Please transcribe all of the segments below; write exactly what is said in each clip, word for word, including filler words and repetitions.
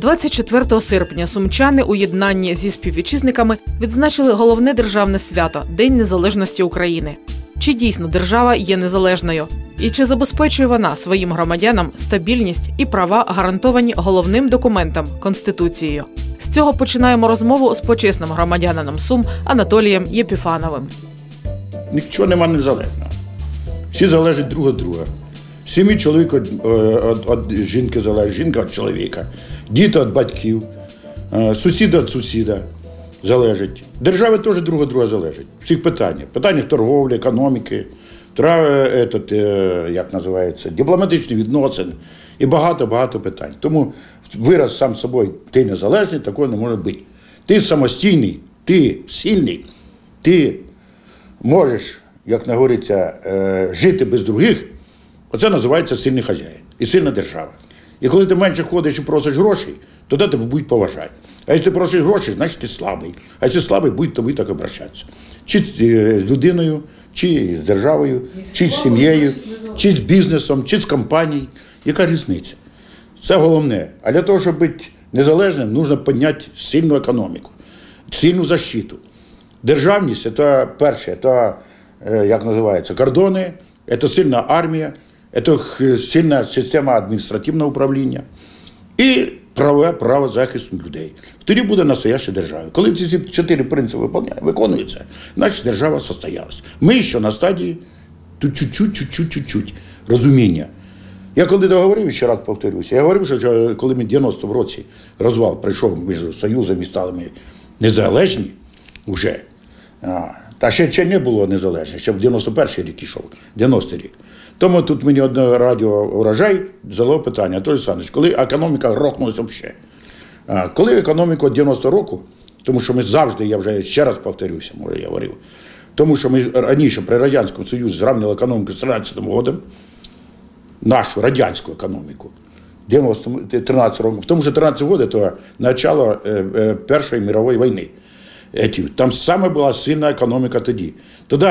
двадцять четвертого серпня сумчани у єднанні зі співвітчизниками відзначили головне державне свято – День Незалежності України. Чи дійсно держава є незалежною? І чи забезпечує вона своїм громадянам стабільність і права, гарантовані головним документом – Конституцією? З цього починаємо розмову з почесним громадянином Сум Анатолієм Єпіфановим. Нічого нема незалежного. Всі залежать друг від друга. В сім'ї чоловік від жінки залежить, жінка від чоловіка, діти від батьків, сусіди від сусіда залежать. Держави теж друг від друга залежать. Всіх питаннях. Питання торговлі, економіки, як називається, дипломатичні відносини і багато-багато питань. Тому вираз сам собою, ти незалежний, такого не може бути. Ти самостійний, ти сильний, ти можеш, як говориться, жити без других. Оце називається сильний хазяїн і сильна держава. І коли ти менше ходиш і просиш грошей, тоді тебе будуть поважати. А якщо ти просиш гроші, значить ти слабий. А якщо слабий, будуть тобі так обращатися. Чи з людиною, чи з державою, чи з сім'єю, чи з бізнесом, чи з компанією. Яка різниця? Це головне. А для того, щоб бути незалежним, потрібно підняти сильну економіку, сильну защиту. Державність – це перше, це, як називається, кордони, це сильна армія, це сильна система адміністративного управління і правове право захисту людей. Тоді буде настояща держава. Коли ці чотири принципи виконуються, значить держава состоялась. Ми ще на стадії тут чуть-чуть, чуть-чуть, чуть-чуть розуміння. Я коли договорив, ще раз повторюся, я говорив, що коли ми в дев'яностому році розвал прийшов між Союзом і стали ми незалежні вже, та ще, ще не було незалежно, ще в дев'яносто перший рік йшов, дев'яностий рік. Тому тут мені одне радіо «Урожай» задало питання, Анатолій Олександрович, коли економіка рухнулася взагалі? Коли економіка дев'яностого року, тому що ми завжди, я вже ще раз повторюся, може я говорив, тому що ми раніше при Радянському Союзі зрівняли економіку з тринадцятим годом, нашу радянську економіку, тринадцять років, тому що тринадцять років – це почало Першої мирової війни. Там саме була сильна економіка тоді. Тоді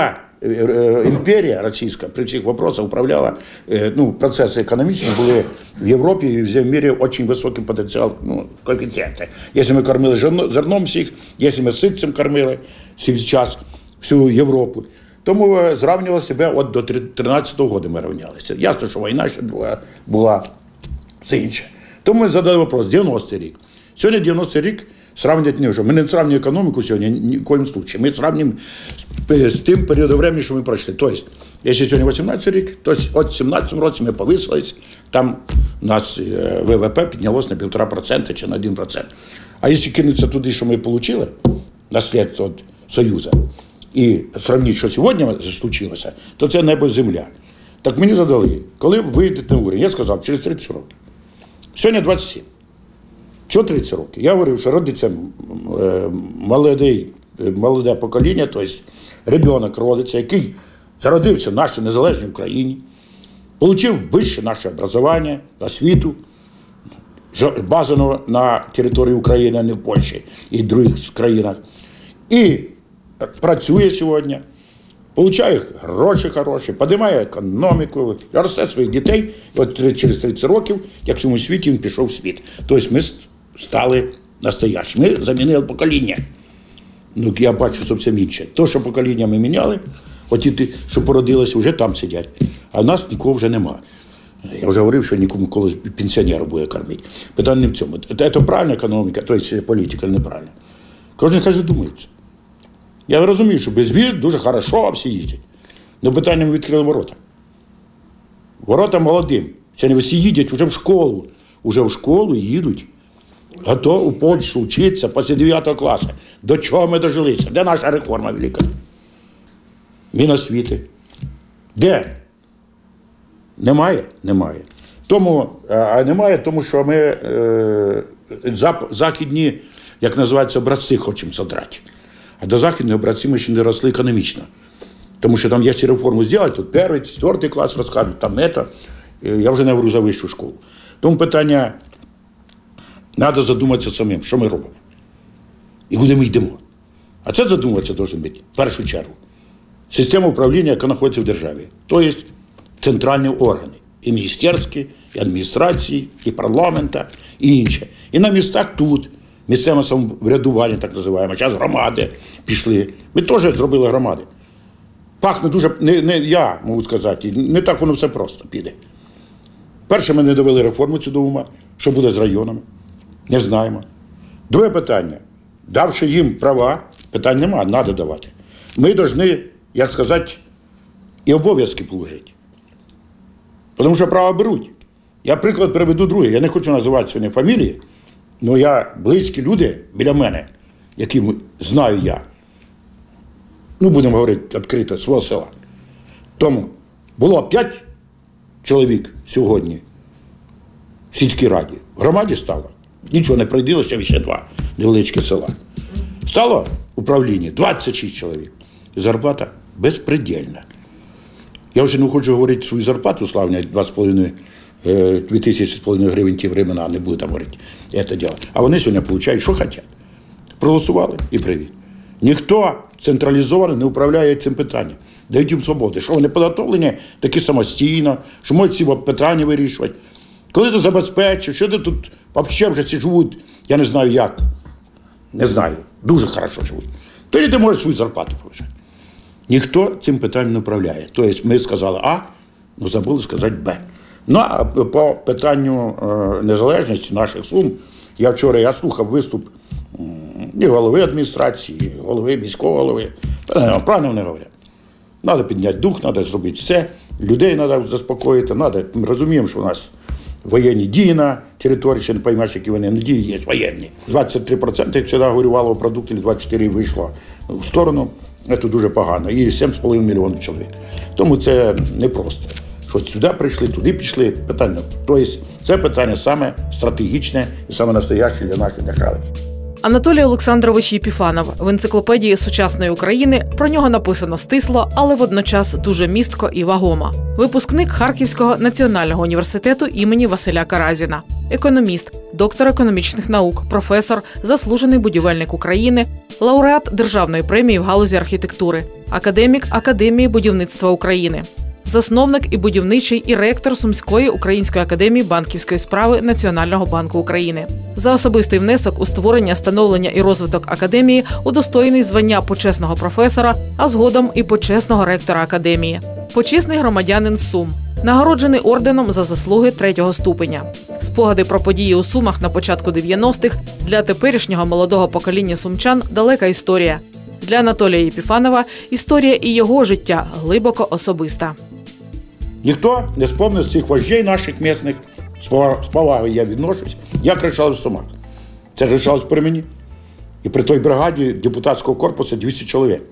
імперія російська при всіх вопросах управляла, ну, процеси економічні були в Європі і в світі дуже високий потенціал, ну, коефіцієнти. Якщо ми кормили зерном всіх, якщо ми ситцем кормили час всю Європу. Тому зрівнювали себе от до тринадцятого року ми рівнялися. Ясно, що війна ще була, була все інше. Тому ми задали вопрос, дев'яностий рік. Сьогодні дев'яностий рік сравнювати не вже. Ми не сравнюємо економіку сьогодні ні в коїм случаї. Ми сравнюємо з, з тим періодом времени, що ми пройшли. Тобто, якщо сьогодні вісімнадцятий рік, то от сімнадцятому році ми повисились, там у нас ВВП піднялося на півтора процента чи на один процент. А якщо кинутися туди, що ми отримали, наслідство від Союзу, і сравнити, що сьогодні случилося, то це небо земля. Так мені задали, коли вийдете на уряд, я сказав, через тридцять років. Сьогодні двадцять сім. Чого тридцять років? Я говорив, що родиться молоде, молоде покоління, тобто ребенок родиться, який зародився в нашій незалежній Україні, отримав вище наше образування, освіту, базовано на території України, а не в Польщі і в інших країнах. І працює сьогодні, отримує гроші хороші, піднімає економіку, росте своїх дітей. І от через тридцять років, як в цьому світі, він пішов в світ. Тобто ми стали настоящі. Ми замінили покоління. Ну, я бачу зовсім інше. То, що покоління ми міняли, оті, ті, що породилися, вже там сидять. А в нас нікого вже нема. Я вже говорив, що нікому коли пенсіонера буде кормити. Питання не в цьому. Це правильна економіка, тобто політика неправильна. Кожен хай задумається. Я розумію, що без віз дуже хорошо, а всі їздять. Но питання ми відкрили ворота. Ворота молодим. Сьогодні всі їдуть вже в школу. Уже в школу їдуть. Готові у Польщу вчитися після дев'ятого класу. До чого ми дожилися? Де наша реформа велика? Міносвіти. Де? Немає? Немає. Тому, а немає, тому що ми е, західні, як називається, образці хочемо задрати. А до західних образців ми ще не росли економічно. Тому що там є ці реформи зробити, тут перший, четвертий клас розкажуть, там не то. Я вже не говорю за вищу школу. Тому питання, треба задуматися самим, що ми робимо. І куди ми йдемо. А це задумуватися має бути, в першу чергу. Система управління, яка знаходиться в державі. Тобто центральні органи. і міністерські, і адміністрації, і парламента, і інше. І на містах тут, місцеве самоврядування, так називаємо, зараз громади пішли. Ми теж зробили громади. Пахне дуже, не, не я можу сказати, не так воно все просто піде. Перше, ми не довели реформу цю до ума, що буде з районами, не знаємо. Друге питання, давши їм права, питань немає, треба давати. Ми повинні, як сказати, і обов'язки положити. Тому що права беруть. Я приклад приведу другий, я не хочу називати сьогодні фамілії, але я, близькі люди біля мене, які знаю я, ну, будемо говорити відкрито, свого села. Тому було п'ять чоловік сьогодні в сільській раді. В громаді стало. Нічого не пройдило, ще ще два невеличкі села. Стало в управлінні двадцять шість чоловік. І зарплата безпредельна. Я вже не хочу говорити свою зарплату, славня, два з половиною, дві тисячі з половиною гривень ті времена, не буду там говорити, це діло. А вони сьогодні отримують, що хочуть. Проголосували і привіт. Ніхто централізовано не управляє цим питанням. Дають їм свободи. Що вони підготовлені, такі самостійно, що можуть ці питання вирішувати. Коли ти забезпечив, що ти тут взагалі вже ці живуть, я не знаю як, не знаю, дуже хорошо живуть. Тоді ти можеш свою зарплату повищати. Ніхто цим питанням не управляє. Тобто ми сказали А, але забули сказати Б. Ну, а по питанню е, незалежності наших Сум, я вчора я слухав виступ і голови адміністрації, і голови міського голови. Правильно вони говорять. Треба підняти дух, треба зробити все, людей треба заспокоїти, треба, ми розуміємо, що у нас воєнні дії на території, ще не розумієш, які вони, але дії є воєнні. двадцять три відсотки, як завжди говорю, валового продукту, двадцять чотири відсотки вийшло в сторону, це дуже погано, і сім з половиною мільйонів чоловік. Тому це непросто. Що сюди прийшли, туди пішли, питання. Тобто це питання саме стратегічне і саме настояще для нашої держави. Анатолій Олександрович Єпіфанов. В енциклопедії сучасної України про нього написано стисло, але водночас дуже містко і вагомо. Випускник Харківського національного університету імені Василя Каразіна. Економіст, доктор економічних наук, професор, заслужений будівельник України, лауреат Державної премії в галузі архітектури, академік Академії будівництва України. Засновник і будівничий, і ректор Сумської Української академії банківської справи Національного банку України. За особистий внесок у створення, становлення і розвиток академії удостоєний звання почесного професора, а згодом і почесного ректора академії. Почесний громадянин Сум. Нагороджений орденом за заслуги третього ступеня. Спогади про події у Сумах на початку дев'яностих для теперішнього молодого покоління сумчан далека історія. Для Анатолія Єпіфанова історія і його життя глибоко особиста. Ніхто не спомнив з цих вождей наших місцевих, з повагою я відношусь, як рішалось в Сумах. Це ж рішалось при мені. І при той бригаді депутатського корпусу двісті чоловік.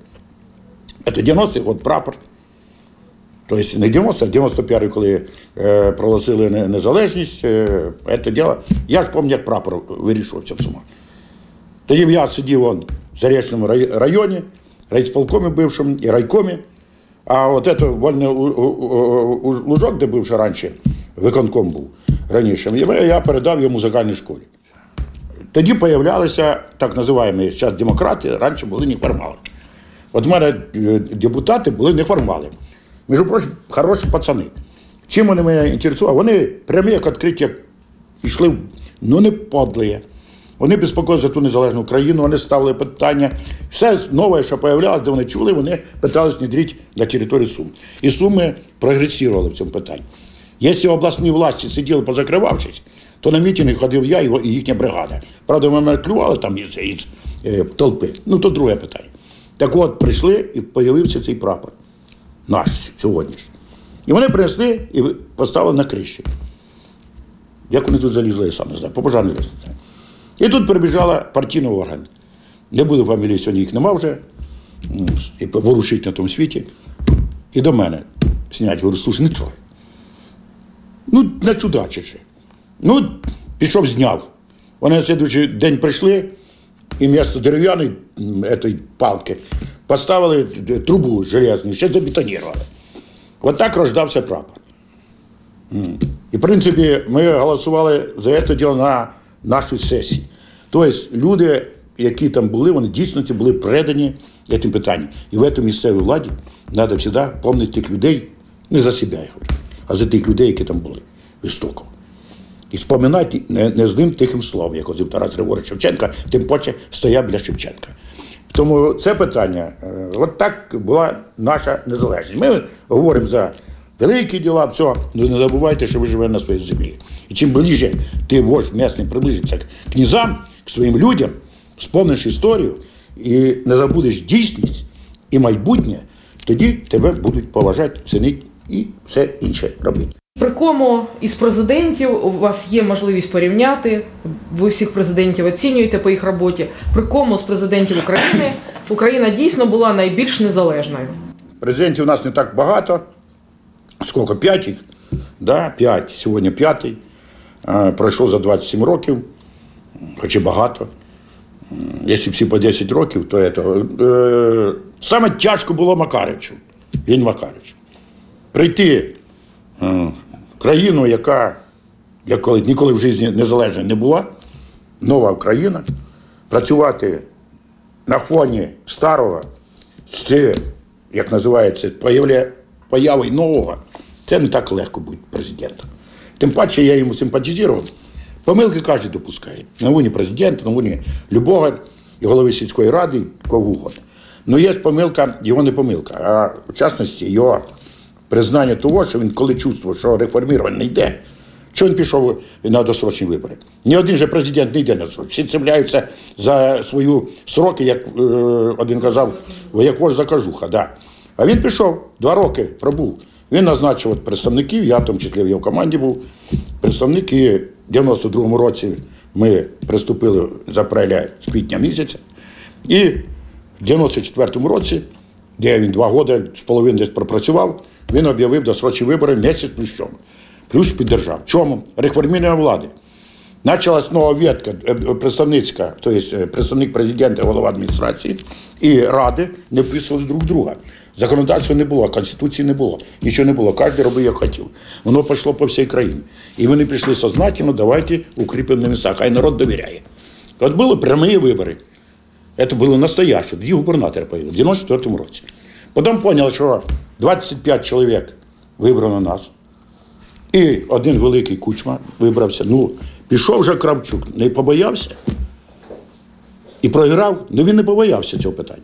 Це дев'яностий год прапор. Тобто не дев'яностий, а дев'яносто п'ятий, коли е, проголосили незалежність, е, це діло. Я ж пам'ятаю, як прапор вирішувався в Сумах. Тоді я сидів вон в Заречному районі, райсполкомі бившому і райкомі. А от це вольний лужок, де був ще раніше, виконком був раніше, я передав його музикальній школі. Тоді з'являлися так називаємо зараз демократи, раніше були неформали. От в мене депутати були неформали. Між прочим, хороші пацани. Чим вони мене інтересували? Вони прямі, як відкриті, йшли, ну не подлі. Вони безпокоїли за ту незалежну країну, вони ставили питання. Все нове, що з'являлося, де вони чули, вони питалися внедрити на території Сум. І Суми прогресували в цьому питанні. Якщо обласні власті сиділи позакривавшись, то на мітинги ходив я і їхня бригада. Правда, ми мене клювали там із, із е, толпи. Ну, то друге питання. Так от, прийшли і з'явився цей прапор. Наш сьогоднішній. І вони принесли і поставили на криші. Як вони тут залізли, я сам не знаю, по пожарній лестниці. І тут прибіжала партійний орган. Не буду фамілії, сьогодні їх нема вже, і ворушить на тому світі. І до мене снять, говорю, слушай, не трой. Ну, не чудачичи. Ну, пішов, зняв. Вони на слідуючий день прийшли, і вместо дерев'яної этой палки поставили трубу железну, ще забетонували. От так рождався прапор. І, в принципі, ми голосували за це діло на нашій сесії. Тобто люди, які там були, вони дійсно були предані цим питанням. І в цій місцевій владі треба завжди пам'ятати тих людей не за себе, я говорю, а за тих людей, які там були в істоку. І споминати не, не з ним тихим словом, як от Тарас Григорович Шевченка, тим паче стояв біля Шевченка. Тому це питання, от так була наша незалежність. Ми говоримо за великі діла, все, але не забувайте, що ви живете на своїй землі. І чим ближче ти, вождь місний, приближишся к князям, к своїм людям, спомниш історію і не забудеш дійсність і майбутнє, тоді тебе будуть поважати, цінити і все інше робити. При кому із президентів у вас є можливість порівняти, ви всіх президентів оцінюєте по їх роботі, при кому з президентів України Україна дійсно була найбільш незалежною? Президентів у нас не так багато, скільки, п'ять їх, да, п'ять, сьогодні п'ятий, пройшло за двадцять сім років, хоч і багато. Якщо всі по десять років, то це... Е, саме тяжко було Макаревичу, він Макаревич. Прийти е, країну, яка, яка ніколи в житті незалежна не була, нова Україна, працювати на фоні старого, з, як називається, появою нового, це не так легко бути президентом. Тим паче я йому симпатизував. Помилки кожен допускає. На уровні президента, на уровні любого, і голови сільської ради, і кого угодно. Но є помилка, його не помилка, а в частності його признання того, що він коли чувствував, що реформування не йде, що він пішов на досрочні вибори. Ні один же президент не йде на досрочні. Всі цепляються за свої сроки, як е, один казав, як вождь за кажуха. Да. А він пішов, два роки пробув. Він назначив от представників, я в тому числі в його команді був, представники. В дев'яносто другому році ми приступили з апреля, з квітня місяця. І в дев'яносто четвертому році, де він два роки з половиною десь пропрацював, він об'явив досрочні вибори місяць плюс чому. Плюс піддержав. Чому? Реформування влади. Почалась нова ветка представницька, тобто представник президента, голова адміністрації і ради не вписувалися друг друга. Законодавства не було, Конституції не було, нічого не було, кожен робив, як хотів. Воно пішло по всій країні. І вони прийшли сознательно, давайте укріпимо на місцях, хай народ довіряє. От були прямі вибори. Це були настоящі, тоді губернатора появилися, в дев'яносто четвертому році. Потім поняли, що двадцять п'ять чоловік вибрано нас. І один великий Кучма вибрався. Ну, пішов вже Кравчук, не побоявся. І програв, ну він не побоявся цього питання.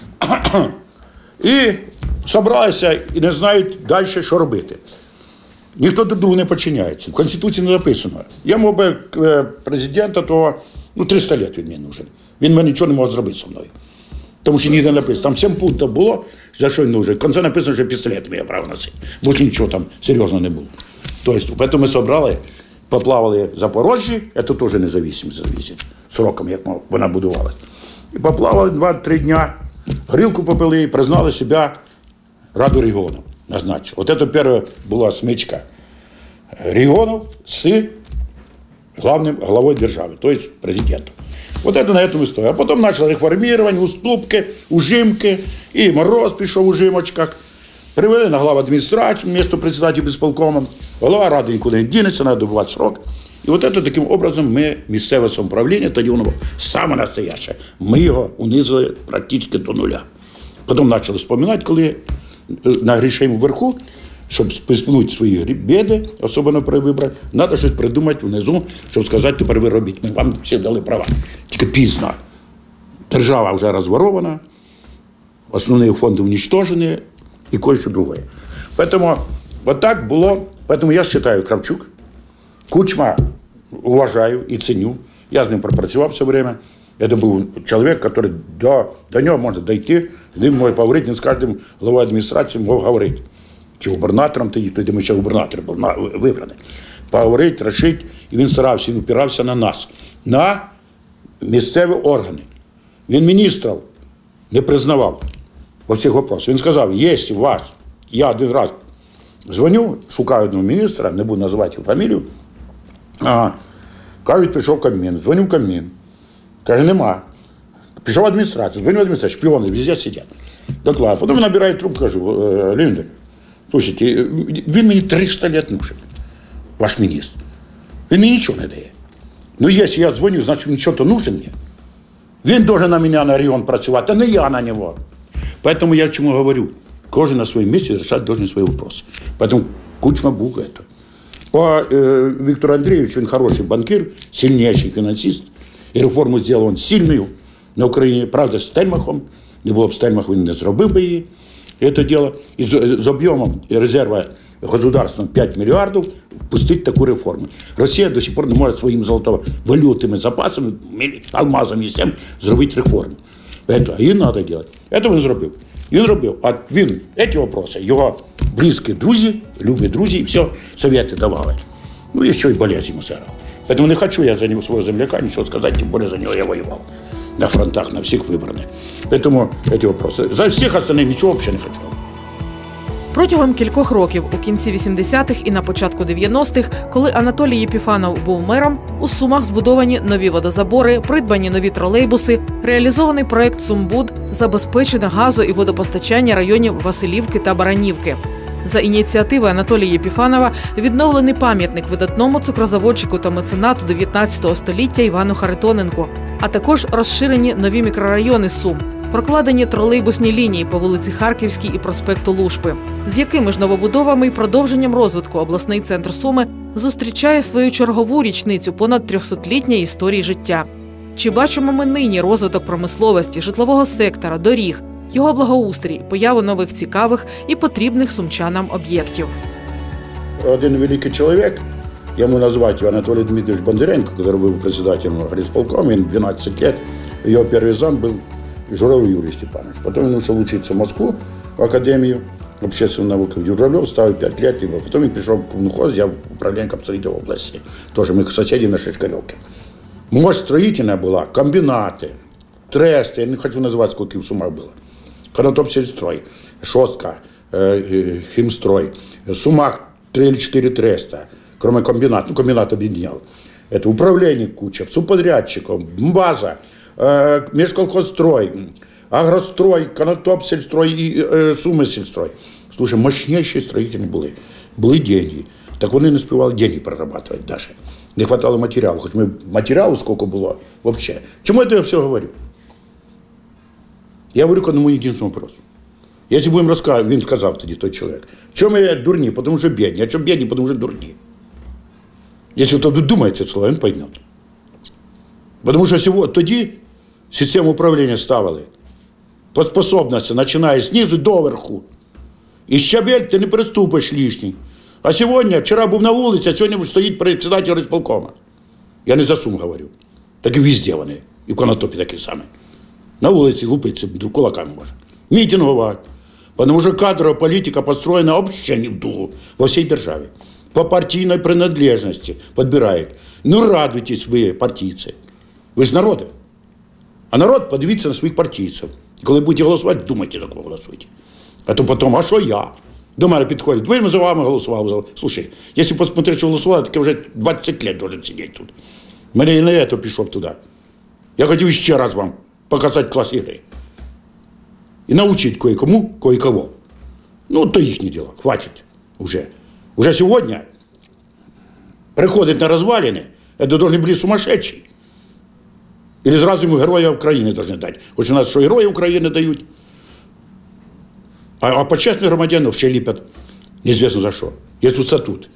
І зібралися і не знають далі, що робити. Ніхто до другого не підчиняється. В Конституції не написано. Я мов би президента, то ну, триста років він мені нужен. Він мене нічого не може зробити зі мною. Тому що ніде не написано. Там сім пунктів було, за що він нужен. В кінці написано, що пістолет має право носити. Більше нічого там серйозно не було. Тобто, тому ми зібрали, поплавали в Запорожжі, це теж незалежність зависить, сроком, як вона будувалась. І поплавали два-три дня. Горілку попили і признали себе Раду регіонів. Назначили. Вот это первая была смычка регионов с главным главой державы, то есть президентом. Вот это на этом и стоит. А потом начало реформирование, уступки, ужимки, и Мороз пришел в ужимочках. Привели на главу администрацию, вместо председателя безполкома. Голова ради никуда не денется, надо добывать срок. І от це таким образом ми, місцеве самоуправління, тоді воно було саме настояще, ми його унизили практично до нуля. Потім почали споминати, коли нагрішаємо вверху, щоб списнути свої біди, особливо при виборах, треба щось придумати внизу, щоб сказати, тепер ви робіть, ми вам всі дали права. Тільки пізно. Держава вже розворована, основні фонди уничтожені і кое-що друге. Тому от так було, тому я вважаю, Кравчук, Кучма уважаю і ценю. Я з ним пропрацював все время. Це був чоловік, який до, до нього можна дійти, з ним можна поговорити, він з кожним главою адміністрації мог говорити. Чи губернатором тоді, тоді ми ще губернатор був вибраний. Поговорити, рішити, і він старався, він опирався на нас, на місцеві органи. Він міністрів не признавав по всіх вопросах. Він сказав, якщо у вас, я один раз дзвоню, шукаю одного міністра, не буду називати його фамілію, ага. Кажуть, пішов Кабмін, дзвоню в Кабмін. Каже, нема. Пішов в адміністрацію, дзвоню в адміністрацію, шпіони везде сидять. Доклад. Потім набирає трубку, кажу, Леонід, слушайте, він мені триста років нужен, ваш міністр. Він мені нічого не дає. Ну, якщо я дзвоню, значить він що-то нужен мені. Він должен на мене на регіон працювати, а не я на нього. Тому я чому говорю, Кожен на своем месте решать должен свои вопросы. Поэтому Кучма был это. По э, Виктору Андреевичу, он хороший банкир, сильнейший финансист. И реформу сделал он сильную на Украине. Правда, з Стельмахом. Не було б Стельмах, він не зробив би її. Это дело. И з, з об'ємом резерва государства п'ять мільярдів впустить таку реформу. Росія до сих пор не може своїми золотовалютними запасами, алмазами і всім зробити реформу. Это, а її треба робити. Це він зробив. Він робив. А він, ці вопроси, його близькі друзі, любі друзі, і все, совєти давали. Ну, і ще й болезнь йому сирав. Поэтому не хочу я за него, своего земляка, ничего сказать, тем более за него я воевал. На фронтах, на всех выбранных. Поэтому эти вопросы. За всех остальных ничего вообще не хочу. Протягом кількох років, у кінці вісімдесятих і на початку дев'яностих, коли Анатолій Єпіфанов був мером, у Сумах збудовані нові водозабори, придбані нові тролейбуси, реалізований проєкт «Сумбуд», забезпечено газо- і водопостачання районів Василівки та Баранівки. За ініціативи Анатолія Єпіфанова відновлений пам'ятник видатному цукрозаводчику та меценату дев'ятнадцятого століття Івану Харитоненку, а також розширені нові мікрорайони Сум, прокладені тролейбусні лінії по вулиці Харківській і проспекту Лушпи. З якими ж новобудовами і продовженням розвитку обласний центр Суми зустрічає свою чергову річницю понад трьохсотлітньої історії життя? Чи бачимо ми нині розвиток промисловості, житлового сектора, доріг, його благоустрій, появу нових цікавих і потрібних сумчанам об'єктів? Один великий чоловік, я ему назвать его Анатолий Дмитриевич Бондаренко, который был председателем горисполкома, ему двенадцать лет, его первый зам был Журавлев Юрий Степанович. Потом он ушел учиться в Москву, в Академию общественных наук. Журавлев ставил пять лет, либо потом он пришел в Коммунхоз, я управление строительства в области. Тоже мы соседи на Шишкаревке. Мощь строительная была, комбинаты, тресты, я не хочу назвать, сколько в Сумах было. Конотоп-сельстрой, Шостка, э, Химстрой, Сумах три или четыре треста, кроме комбината, ну комбинат объединял. Это управление куча, субподрядчиков, база, э, межколхозстрой, агрострой, Конотоп-сельстрой и э, Суми-сельстрой. Слушай, мощнейшие строительные были. Были деньги. Так вони не співали деньги прорабатывать даже. Не хватало материалу. Хоть мы материалу сколько было вообще. Чему это я все говорю? Я говорю к одному единственному вопросу. Если будем рассказывать, він сказав тоді той чоловік, чому я дурні, потому що бідні, а чому бідні, потому що дурні. Если кто думает это слово, він поймет. Потому що сьогодні, тоді систему управління ставили по способності, починає знизу до верху. І щабель ти не переступиш лишній. А сьогодні, вчора був на вулиці, а сьогодні стоїть председатель райисполкома. Я не за Сум говорю. Так і везде вони. І в Конотопі такі самі. На вулиці лупиться кулаками може. Мітингувати. Тому що кадрова політика построєна взагалі не в дулу во всій державі. По партійній принадлежності підбирають. Ну радуйтесь ви, партійці. Ви ж народи. А народ подивіться на своїх партійців. І коли будете голосувати, думайте, за кого голосуйте. А то потім, а що я? До мене підходять, ви за вами голосували. Слушай, якщо посмотрити, що голосували, так я вже двадцять років должен сидіти тут. Мене і на це пішов туди. Я хотів ще раз вам показати клас ігри. І навчити кое-кому, кое-кого. Ну, то їхні діла, хватить уже. Уже сьогодні приходить на розвалини, це повинні бути сумасшедші. Или зразу йому Героя України повинні дати. Хоч у нас що Герої України дають. А, а почесних громадян вообще ліпять неізвісно за що. Є тут статут.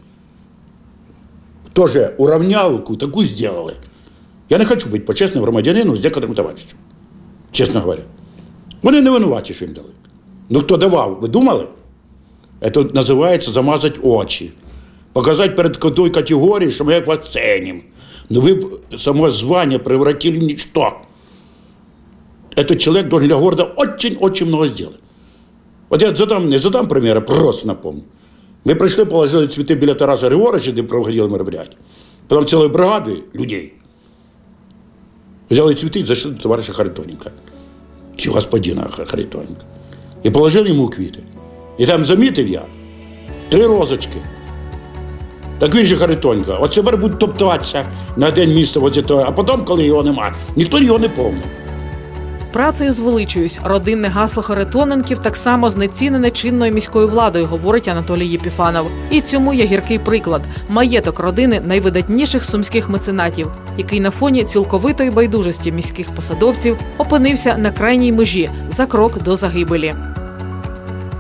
Тоже уравнялку таку зробили. Я не хочу бути почесним громадянином з декотрим товаришем. Чесно говоря. Вони не винуваті, що їм дали. Ну хто давав, ви думали? Це називається замазати очі. Показати перед той категорією, що ми як вас цінимо. Но вы само звание превратили в ничто. Этот человек должен для города очень-очень много сделать. Вот я задам, не задам примера, просто напомню. Мы пришли, положили цветы біля Тараса Григоровича, где проводили мероприятие. Потом целой бригадой людей взяли цветы и зашли до товарища Харитоненко. Чи господина Харитоненко. И положили ему квіти. И там замітив я три розочки. Так він же Харитоненко. От тепер будуть топтатися на день міста возле того, а потім, коли його нема, ніхто його не помнить. Працею звеличуюсь. Родинне гасло Харитоненків так само знецінене чинною міською владою, говорить Анатолій Єпіфанов. І цьому є гіркий приклад – маєток родини найвидатніших сумських меценатів, який на фоні цілковитої байдужості міських посадовців опинився на крайній межі за крок до загибелі.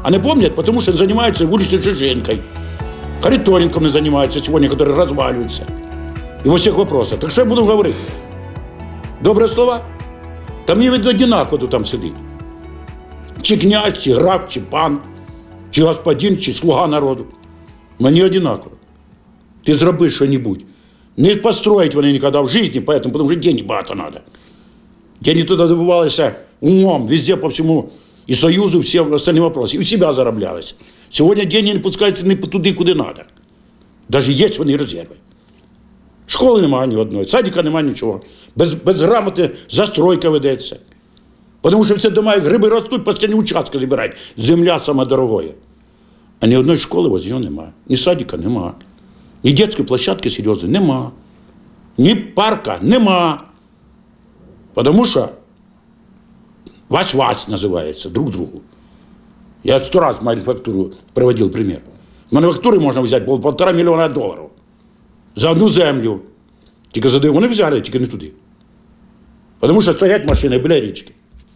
А не помнят, потому что занимаются уличной Чиженкой, Харитоненком не занимаются сегодня, которые разваливаются. И во всех вопросах. Так что я буду говорить? Добрые слова? Та мені від одинаково, хто там сидить. Чи князь, чи граф, чи пан, чи господин, чи слуга народу. Мені одинаково. Ти зроби що-небудь. Не построить вони ніколи в житті, поэтому, потому що денег багато треба. Деньги туди добувалися умом, везде по всьому, і Союзу, всі остальні вопроси. І в себе зароблялися. Сьогодні деньги не пускаються не туди, куди треба. Навіть є вони резерви. Школи немає ні одної, садика немає нічого. Без, без грамоти застройка ведеться. Тому що всі дома, як гриби ростуть, постійні участки забирають. Земля сама дорогою. А ні одної школи ось його немає. Ні садика немає. Ні дитячої площадки серйозної нема. Ні парка нема. Тому що вась-вась називається друг другу. Я сто раз мануфактуру приводив примір. Мануфактури можна взяти пол, полтора мільйона доларів. За одну землю. Тільки за вони взяли, тільки не туди. Тому що стоять машини біля річки.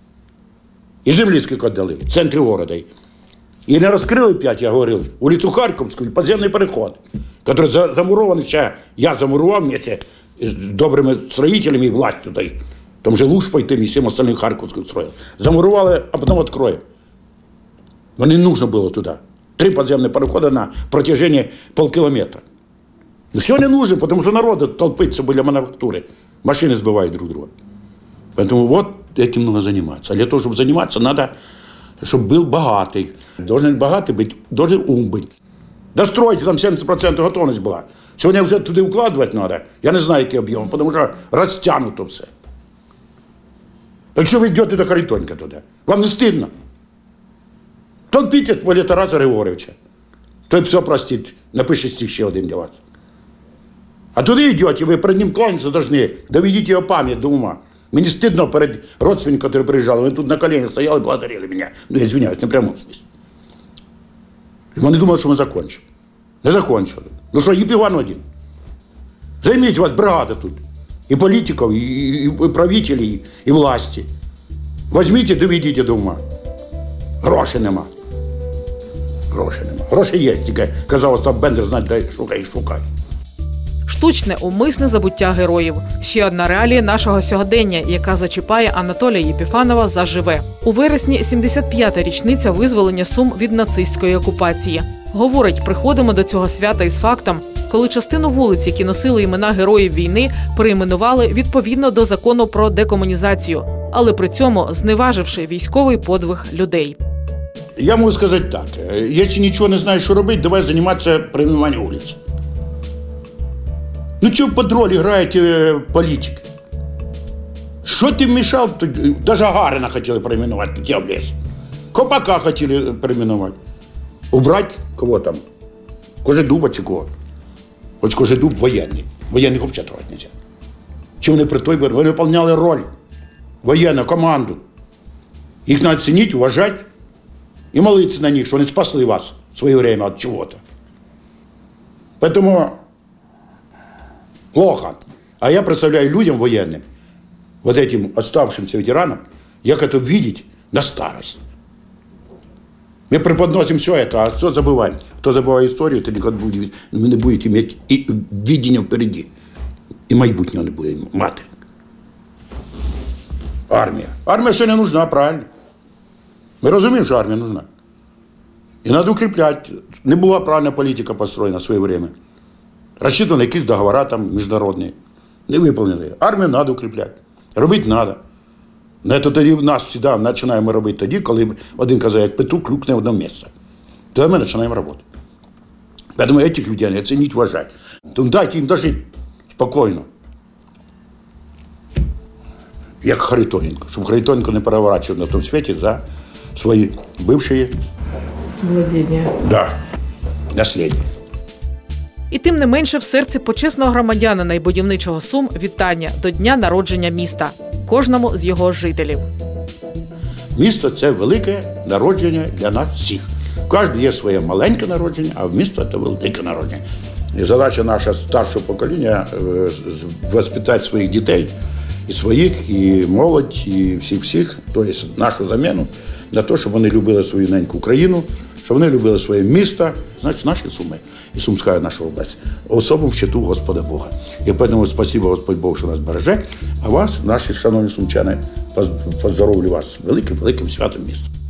І землі скільки віддали, в центрі міста. І не розкрили п'ять, я говорив, вулицю Харківську і підземний переход, який замурований ще, я замурував вместе з добрими строїтелями і власть туди. Там же Лушпа і тим, і всім остальним Харківську строїли. Замурували, а потім відкроємо. Вони не нужно було туди. Три підземні переходи на протяженні полкілометра. Но все не нужно, потому что народ толпится біля мануфактуры. Машины сбивают друг друга. Поэтому вот этим нужно заниматься. А для того, чтобы заниматься, надо, чтобы был богатый. Должен богатый быть, должен ум быть. Достройте, там семьдесят процентов готовность была. Сегодня уже туда укладывать надо. Я не знаю, який объем, потому что растянуто все. Так что вы идете до Харитонька туда? Вам не стыдно? Толпите біля Тараса Григоровича. Той все простит. Напиши стих ще один для вас. А туди йдете, ви перед ним кланяться должны, доведите його пам'ять до ума. Мені стидно перед родственниками, які приїжджали, вони тут на коленях стояли і благодарили мене. Ну, я извиняюсь, не прямо в смысле. І вони думали, що ми закончимо. Не закончили. Ну що, Єпіван один. Займіть у вас бригада тут. І політиків, і, і, і правителів, і власті. Возьміть, доведіть до ума. Грошей нема. Грошей нема. Гроші є, тільки казав Остап Бендер, знать, дай шукай, шукай. Штучне, умисне забуття героїв. Ще одна реалія нашого сьогодення, яка зачіпає Анатолія Єпіфанова заживе. У вересні сімдесят п'ята річниця визволення Сум від нацистської окупації. Говорить, приходимо до цього свята із фактом, коли частину вулиць, які носили імена героїв війни, перейменували відповідно до закону про декомунізацію, але при цьому зневаживши військовий подвиг людей. Я можу сказати так, якщо нічого не знаєш, що робити, давай займатися перейменуванням вулиць. Ну что под роль играете э, политики? Что ты мешал? Даже Гагарина хотели переименовать, тут я влез. Копака хотели переименовать. Убрать кого там? Кожедуба чи кого? Хоч Кожедуб воєнний. Воєнних взагалі трогати нельзя. Чи вони при той, вони виконували роль. Воєнну команду. Їх треба цінити, уважати і молитися на них, що вони спасли вас в своє время від чого-то. Поэтому плохо. А я представляю людям военным, вот этим оставшимся ветеранам, як это видеть на старость. Мы преподносим все это, а кто забывает? Кто забывает историю, то никогда будет, не будет иметь и видения впереди. И майбутнього не буде мати. Армія. Армія сьогодні нужна, правильно. Ми розуміємо, що армія нужна. І треба укріпляти. Не була правильна політика построєна в своє время. Розчитані якісь договори там міжнародні. Не виконали. Армію треба укріпляти. Робити треба. Це тоді в нас завжди починаємо робити тоді, коли один казає, як петух клюкне в одне місце. Тоді ми починаємо працювати. Тому цих людей не цініть, вважати. Тому дайте їм дожити спокійно. Як Харитоненко. Щоб Харитоненко не переворачував на тому світі за свої бивші владіння. Да, наслідя. І тим не менше в серці почесного громадянина і будівничого Сум вітання до дня народження міста. Кожному з його жителів. Місто – це велике народження для нас всіх. У кожного є своє маленьке народження, а в місто – це велике народження. І задача наша старшого покоління – воспитати своїх дітей, і своїх, і молодь, і всіх-всіх, тобто нашу заміну, для того, щоб вони любили свою неньку Україну, щоб вони любили своє місто, значить наші Суми і Сумська наша область. Особом в щиту Господа Бога. Я поэтому спасибо Господь Бог, що нас береже, а вас, наші шановні сумчани, поздоровлю вас з великим-великим святом міста.